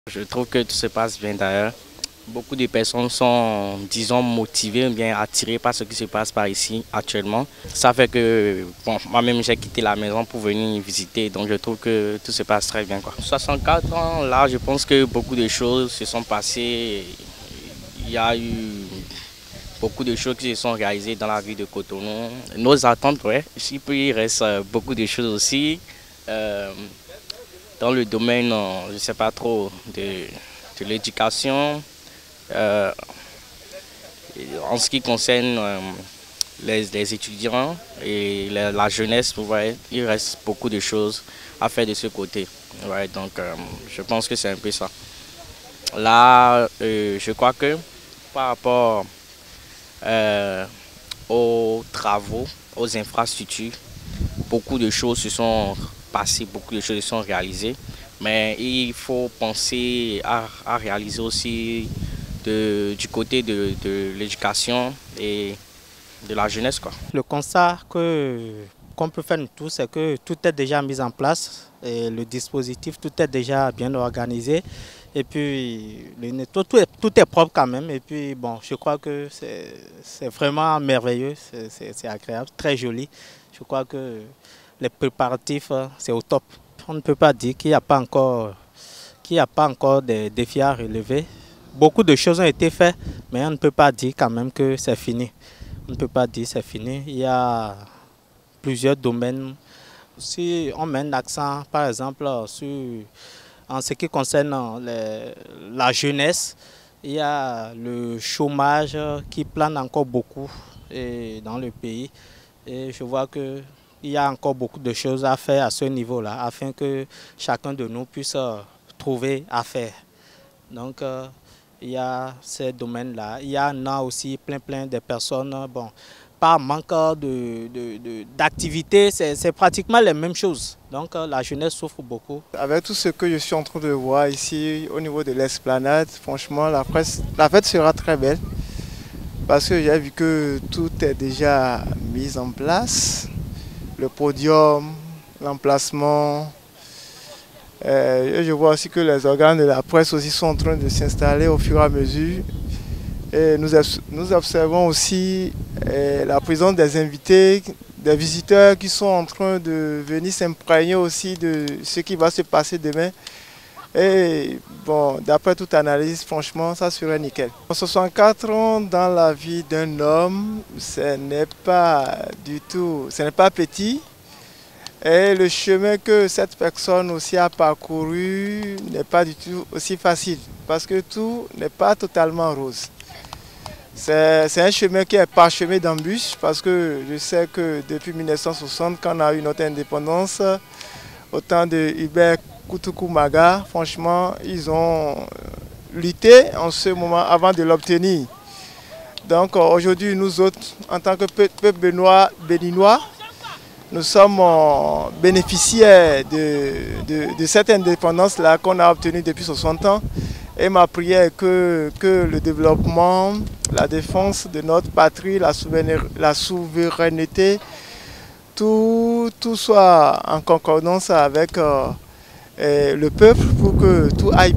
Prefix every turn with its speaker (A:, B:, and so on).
A: Je trouve que tout se passe bien d'ailleurs. Beaucoup de personnes sont, disons, motivées, bien attirées par ce qui se passe par ici actuellement. Ça fait que, bon, moi-même j'ai quitté la maison pour venir visiter, donc je trouve que tout se passe très bien, quoi. 64 ans, là, je pense que beaucoup de choses se sont passées. Il y a eu beaucoup de choses qui se sont réalisées dans la ville de Cotonou. Nos attentes, ouais. Puis il reste beaucoup de choses aussi. Euh, Dans le domaine, je ne sais pas trop, de l'éducation. Euh, En ce qui concerne les étudiants et la jeunesse, ouais, il reste beaucoup de choses à faire de ce côté. Ouais, donc, je pense que c'est un peu ça. Là, je crois que par rapport euh, aux travaux, aux infrastructures, beaucoup de choses se sont passées, beaucoup de choses se sont réalisées. Mais il faut penser à réaliser aussi du côté de l'éducation et de la jeunesse, quoi.
B: Le constat qu'on peut faire nous tous, c'est que tout est déjà mis en place et le dispositif, tout est déjà bien organisé. Et puis, tout est propre quand même. Et puis, bon, je crois que c'est vraiment merveilleux, c'est agréable, très joli. Je crois que les préparatifs, c'est au top. On ne peut pas dire qu'il n'y a pas encore des défis à relever. Beaucoup de choses ont été faites, mais on ne peut pas dire quand même que c'est fini. On ne peut pas dire c'est fini. Il y a plusieurs domaines. Si on met l'accent, par exemple, en ce qui concerne la jeunesse, il y a le chômage qui plane encore beaucoup dans le pays. Et je vois qu'il y a encore beaucoup de choses à faire à ce niveau-là, afin que chacun de nous puisse trouver à faire. Donc, il y a ces domaines-là. Il y en a aussi plein de personnes. Bon, par manque d'activité, c'est pratiquement les mêmes choses. Donc la jeunesse souffre beaucoup.
C: Avec tout ce que je suis en train de voir ici au niveau de l'esplanade, franchement, la fête sera très belle. Parce que j'ai vu que tout est déjà mis en place. Le podium, l'emplacement. Je vois aussi que les organes de la presse aussi sont en train de s'installer au fur et à mesure. Et nous observons aussi la présence des invités, des visiteurs qui sont en train de venir s'imprégner aussi de ce qui va se passer demain. Et bon, d'après toute analyse, franchement, ça serait nickel. 64 ans dans la vie d'un homme, ce n'est pas petit. Et le chemin que cette personne aussi a parcouru n'est pas du tout aussi facile parce que tout n'est pas totalement rose. C'est un chemin qui est parsemé d'embûches parce que je sais que depuis 1960, quand on a eu notre indépendance, au temps de Hubert Koutoukou-Maga, franchement, ils ont lutté en ce moment avant de l'obtenir. Donc aujourd'hui, nous autres, en tant que peuple béninois, nous sommes bénéficiaires de cette indépendance-là qu'on a obtenue depuis 60 ans. Et ma prière est que le développement, la défense de notre patrie, la souveraineté, tout soit en concordance avec le peuple pour que tout aille